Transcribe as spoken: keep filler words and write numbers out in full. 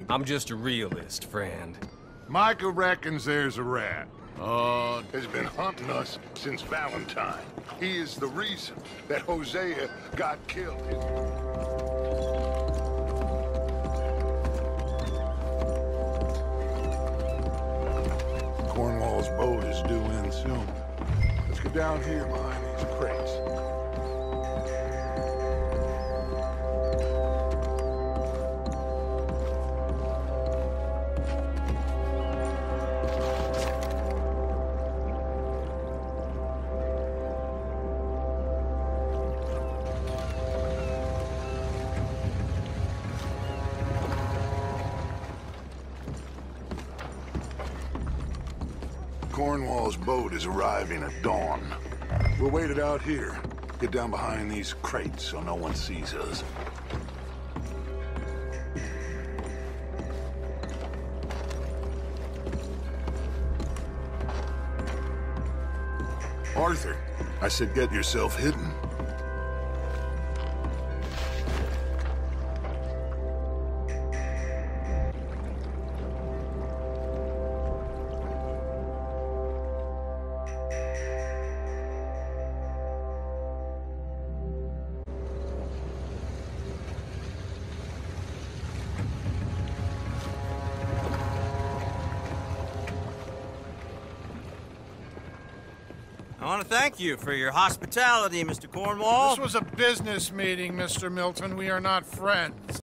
I'm just a realist, friend. Micah reckons there's a rat. Uh, has been hunting us since Valentine. He is the reason that Hosea got killed. Cornwall's boat is due in soon. Let's get down here behind these crates. Cornwall's boat is arriving at dawn. We'll wait it out here. Get down behind these crates so no one sees us. Arthur, I said get yourself hidden. I want to thank you for your hospitality, Mister Cornwall. This was a business meeting, Mister Milton. We are not friends.